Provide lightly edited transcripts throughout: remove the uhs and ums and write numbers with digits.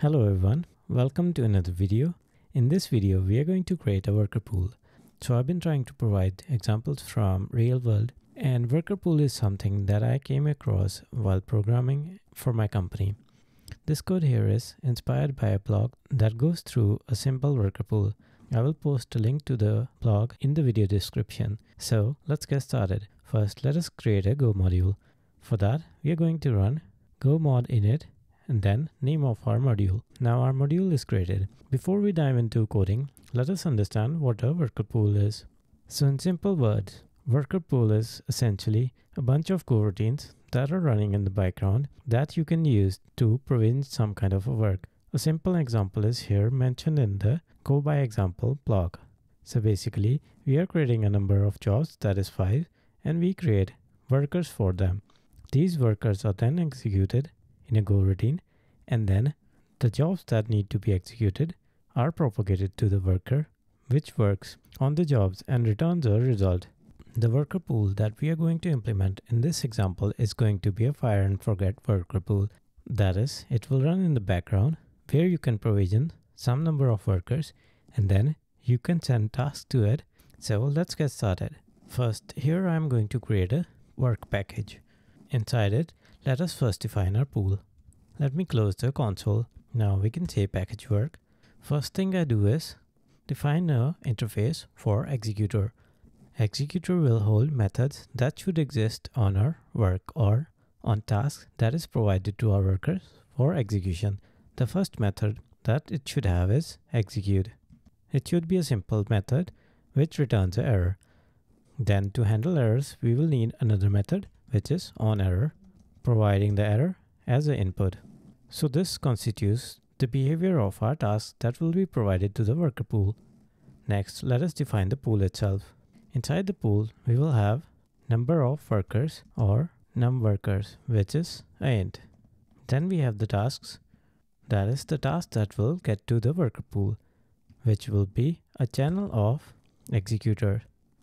Hello everyone, welcome to another video. In this video, we are going to create a worker pool. So I've been trying to provide examples from real world, and worker pool is something that I came across while programming for my company. This code here is inspired by a blog that goes through a simple worker pool. I will post a link to the blog in the video description. So let's get started. First, let us create a Go module. For that, we are going to run go mod init and then name of our module. Now our module is created. Before we dive into coding, let us understand what a worker pool is. So in simple words, worker pool is essentially a bunch of coroutines that are running in the background that you can use to provision some kind of a work. A simple example is here mentioned in the Go by example blog. So basically, we are creating a number of jobs, that is 5, and we create workers for them. These workers are then executed in a Go routine, and then the jobs that need to be executed are propagated to the worker, which works on the jobs and returns a result. The worker pool that we are going to implement in this example is going to be a fire and forget worker pool. That is, it will run in the background where you can provision some number of workers and then you can send tasks to it. So let's get started. First, here I am going to create a work package. Inside it, let us first define our pool. Let me close the console. Now we can say package work. First thing I do is define an interface for executor. Executor will hold methods that should exist on our work or on tasks that is provided to our workers for execution. The first method that it should have is execute. It should be a simple method which returns an error. Then to handle errors, we will need another method which is onError, providing the error as an input. So this constitutes the behavior of our tasks that will be provided to the worker pool. Next, let us define the pool itself. Inside the pool, we will have number of workers or num workers, which is an int. Then we have the tasks. That is the task that will get to the worker pool, which will be a channel of executor.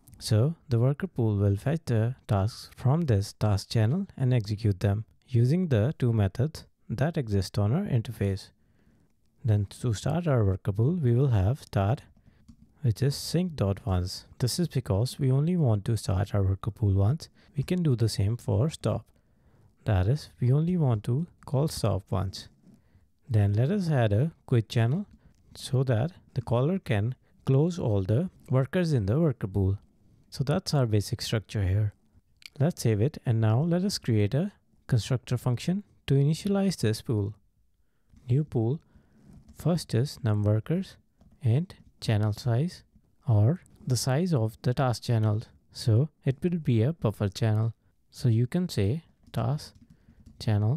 So the worker pool will fetch the tasks from this task channel and execute them using the two methods that exist on our interface. Then to start our worker pool, we will have start, which is sync.once. This is because we only want to start our worker pool once. We can do the same for stop. That is, we only want to call stop once. Then let us add a quit channel so that the caller can close all the workers in the worker pool. So that's our basic structure here. Let's save it, and now let us create a constructor function to initialize this pool. New pool. First is num workers and channel size, or the size of the task channel. So it will be a buffer channel. So you can say task channel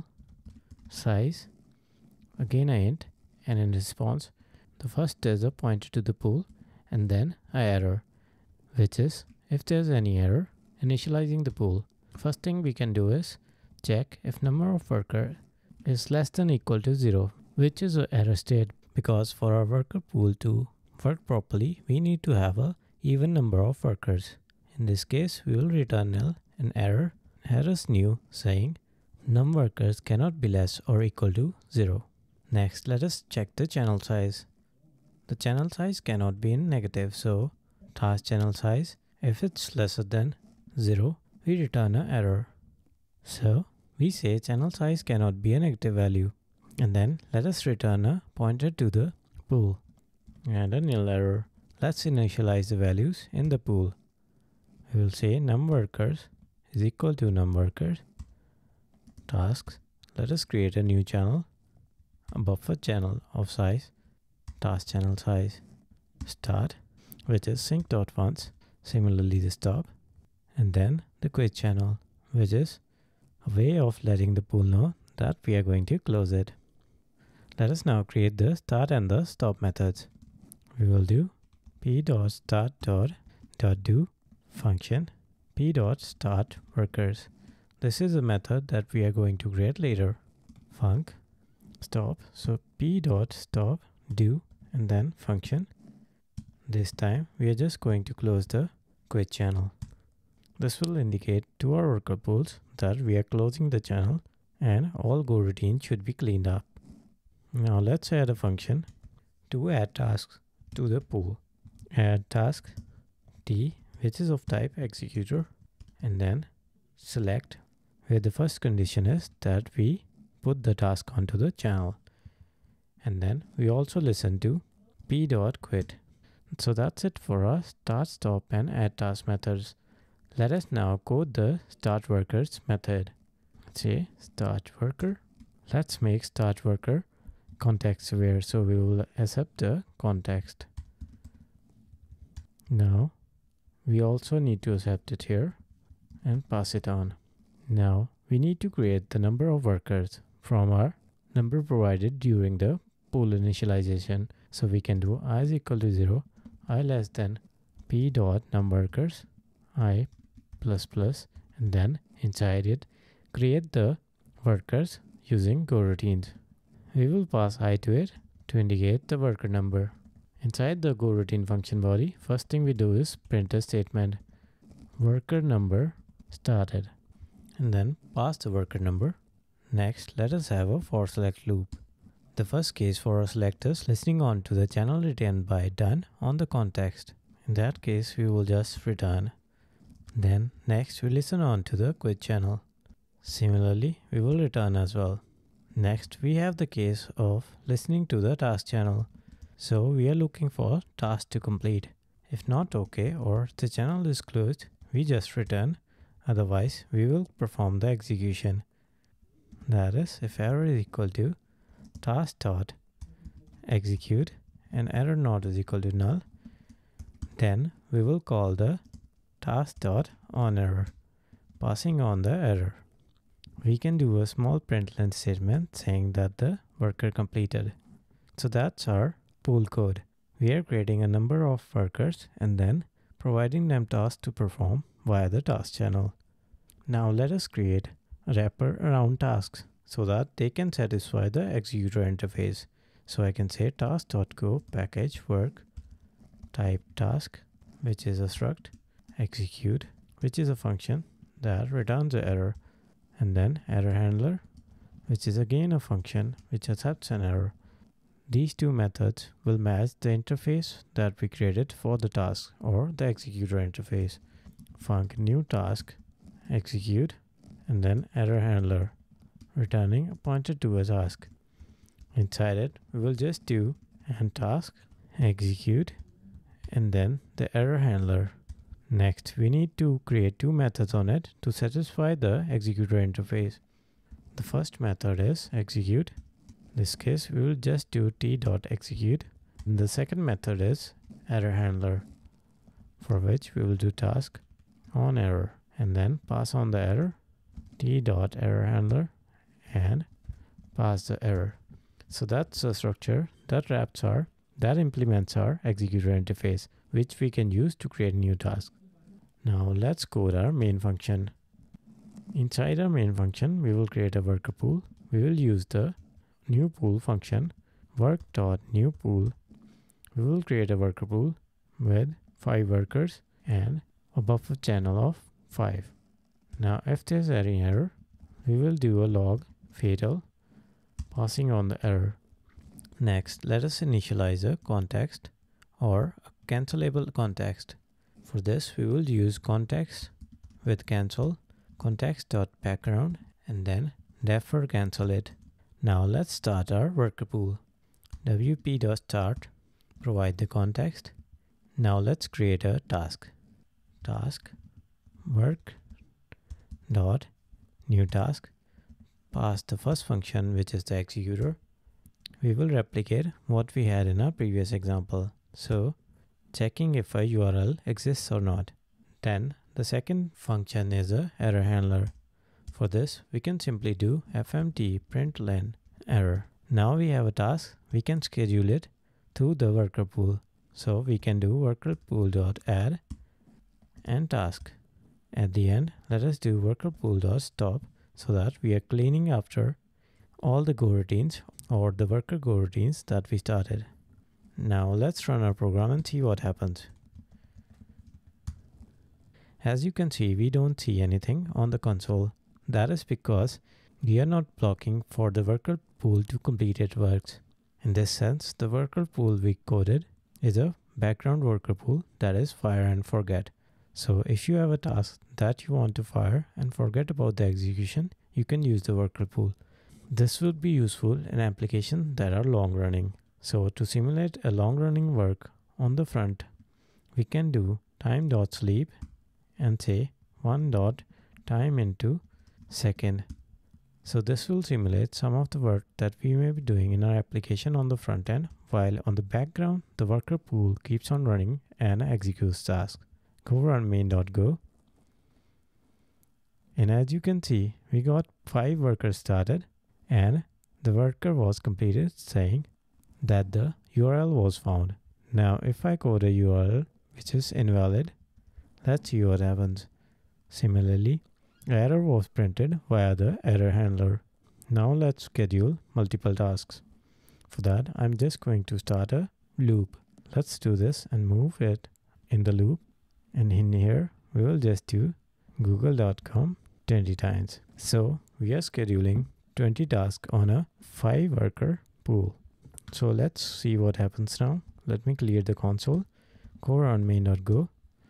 size, again a int, and in response, the first is a pointer to the pool and then a error, which is if there's any error initializing the pool. First thing we can do is check if number of worker is less than equal to 0, which is an error state, because for our worker pool to work properly, we need to have a even number of workers. In this case, we will return nil an error is new saying num workers cannot be less or equal to 0. Next, let us check the channel size. The channel size cannot be in negative, so task channel size, if it's lesser than 0, we return an error. So we say channel size cannot be a negative value, and then let us return a pointer to the pool and a nil error. Let's initialize the values in the pool. We will say num workers is equal to num workers tasks. Let us create a new channel, a buffer channel of size, task channel size, start, which is sync.once, similarly the stop, and then the quit channel, which is a way of letting the pool know that we are going to close it. Let us now create the start and the stop methods. We will do p.start.do function p.start workers. This is a method that we are going to create later. Func stop, so p.stop do and then function. This time we are just going to close the quit channel. This will indicate to our worker pools that we are closing the channel and all Goroutines should be cleaned up. Now let's add a function to add tasks to the pool. Add task T, which is of type executor, and then select where the first condition is that we put the task onto the channel. And then we also listen to p.quit. So that's it for our start, stop, and add task methods. Let us now code the start workers method. Say start worker. Let's make start worker context aware, so we will accept the context. Now we also need to accept it here and pass it on. Now we need to create the number of workers from our number provided during the pool initialization. So we can do I is equal to 0, I less than p dot numWorkers, I plus plus, and then inside it create the workers using Goroutines. We will pass I to it to indicate the worker number. Inside the Goroutine function body, first thing we do is print a statement worker number started, and then pass the worker number. Next, let us have a for select loop. The first case for our select is listening on to the channel returned by done on the context. In that case, we will just return. Then next we listen on to the quit channel. Similarly, we will return as well. Next, we have the case of listening to the task channel. So we are looking for task to complete. If not okay or the channel is closed, we just return. Otherwise, we will perform the execution. That is, if error is equal to task dot execute and error not is equal to null, then we will call the task dot on error, passing on the error. We can do a small println statement saying that the worker completed. So that's our pool code. We are creating a number of workers and then providing them tasks to perform via the task channel. Now let us create a wrapper around tasks so that they can satisfy the executor interface. So I can say task.go package work type task, which is a struct, execute, which is a function that returns the error, and then error handler, which is again a function which accepts an error. These two methods will match the interface that we created for the task or the executor interface. Func new task, execute, and then error handler, returning a pointer to a task. Inside it, we will just do and task, execute, and then the error handler. Next, we need to create two methods on it to satisfy the executor interface. The first method is execute. In this case, we will just do t.execute. And the second method is error handler, for which we will do task on error and then pass on the error, t.errorhandler, and pass the error. So that's a structure that implements our executor interface, which we can use to create new tasks. Now let's code our main function. Inside our main function, we will create a worker pool. We will use the new pool function, work.newPool. We will create a worker pool with 5 workers and a buffer channel of 5. Now if there's any error, we will do a log fatal, passing on the error. Next, let us initialize a context or a cancelable context. For this, we will use context with cancel, context.background, and then def for cancel it. Now let's start our worker pool. wp.start, provide the context. Now let's create a task. Task work dot new task. Pass the first function, which is the executor. We will replicate what we had in our previous example. So checking if a URL exists or not. Then the second function is a error handler. For this, we can simply do fmt println error. Now we have a task. We can schedule it to the worker pool. So we can do worker pool.add and task. At the end, let us do worker pool.stop so that we are cleaning after all the Goroutines or the worker Goroutines that we started. Now let's run our program and see what happens. As you can see, we don't see anything on the console. That is because we are not blocking for the worker pool to complete its works. In this sense, the worker pool we coded is a background worker pool that is fire and forget. So if you have a task that you want to fire and forget about the execution, you can use the worker pool. This would be useful in applications that are long running. So to simulate a long running work on the front, we can do time.sleep and say 1.time into second. So this will simulate some of the work that we may be doing in our application on the front end, while on the background, the worker pool keeps on running and executes tasks. Go run main.go. And as you can see, we got 5 workers started and the worker was completed saying that the URL was found. Now if I code a URL which is invalid, let's see what happens. Similarly, error was printed via the error handler. Now let's schedule multiple tasks. For that, I'm just going to start a loop. Let's do this and move it in the loop. And in here, we will just do google.com 20 times. So we are scheduling 20 tasks on a 5 worker pool. So let's see what happens now. Let me clear the console. Go run main.go.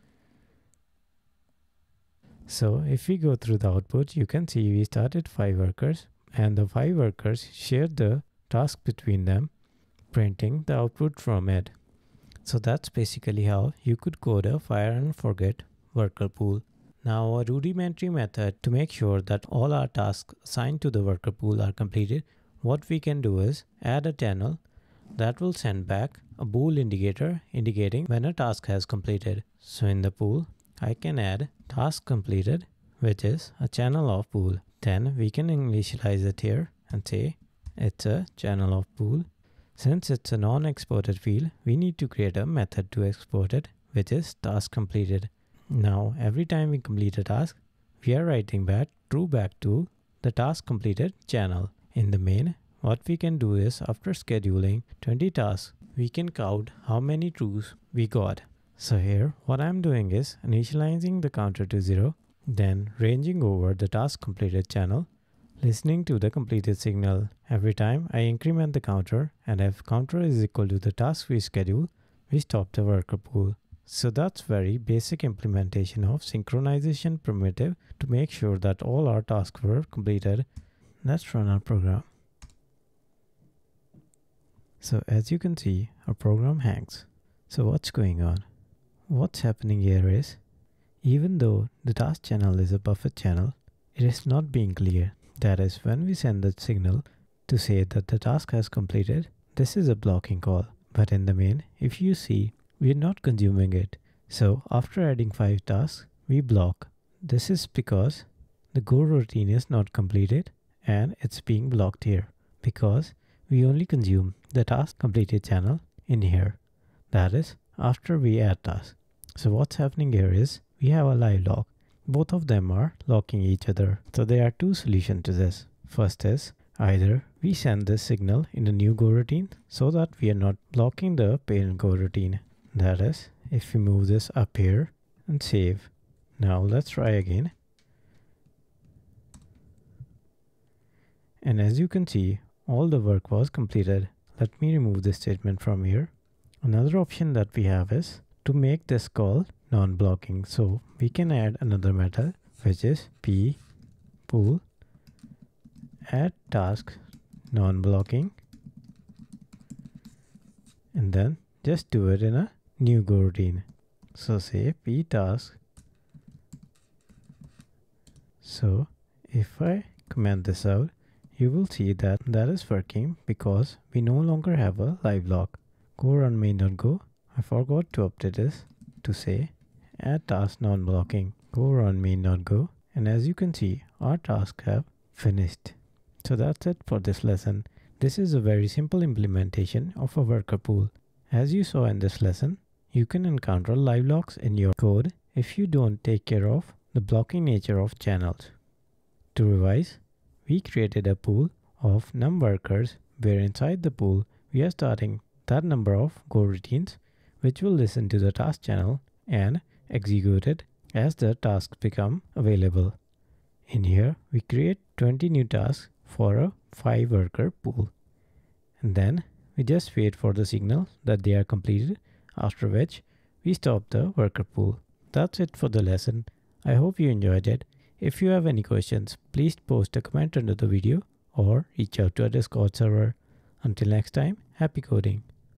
So if we go through the output, you can see we started 5 workers and the 5 workers shared the task between them, printing the output from it. So that's basically how you could code a fire and forget worker pool. Now a rudimentary method to make sure that all our tasks assigned to the worker pool are completed, what we can do is add a channel that will send back a bool indicator indicating when a task has completed. So in the pool, I can add task completed, which is a channel of pool. Then we can initialize it here and say it's a channel of pool. Since it's a non-exported field, we need to create a method to export it, which is task completed. Now every time we complete a task, we are writing back true back to the task completed channel. In the main, what we can do is after scheduling 20 tasks, we can count how many trues we got. So here, what I'm doing is initializing the counter to 0, then ranging over the task completed channel, listening to the completed signal. Every time I increment the counter, and if counter is equal to the task we schedule, we stop the worker pool. So that's very basic implementation of synchronization primitive to make sure that all our tasks were completed. Let's run our program. So as you can see, our program hangs. So what's going on? What's happening here is, even though the task channel is a buffer channel, it is not being clear. That is, when we send the signal to say that the task has completed, this is a blocking call. But in the main, if you see, we are not consuming it. So after adding 5 tasks, we block. This is because the Goroutine is not completed and it's being blocked here because we only consume the task completed channel in here. That is, after we add tasks. So what's happening here is we have a live lock. Both of them are locking each other. So there are 2 solutions to this. First is either we send this signal in a new Goroutine so that we are not blocking the parent Goroutine. That is, if we move this up here and save. Now let's try again. And as you can see, all the work was completed. Let me remove this statement from here. Another option that we have is to make this call non-blocking. So we can add another method, which is p pool add task non-blocking, and then just do it in a new Goroutine. So say p task. So if I comment this out, you will see that that is working because we no longer have a live lock. Go run main.go. I forgot to update this to say add task non-blocking. Go run main.go, and as you can see, our tasks have finished. So that's it for this lesson. This is a very simple implementation of a worker pool. As you saw in this lesson, you can encounter live locks in your code if you don't take care of the blocking nature of channels. To revise, we created a pool of num workers where inside the pool we are starting that number of Goroutines which will listen to the task channel and execute it as the tasks become available. In here, we create 20 new tasks for a 5 worker pool. And then We just wait for the signal that they are completed, after which we stop the worker pool. That's it for the lesson. I hope you enjoyed it. If you have any questions, please post a comment under the video or reach out to our Discord server. Until next time, happy coding.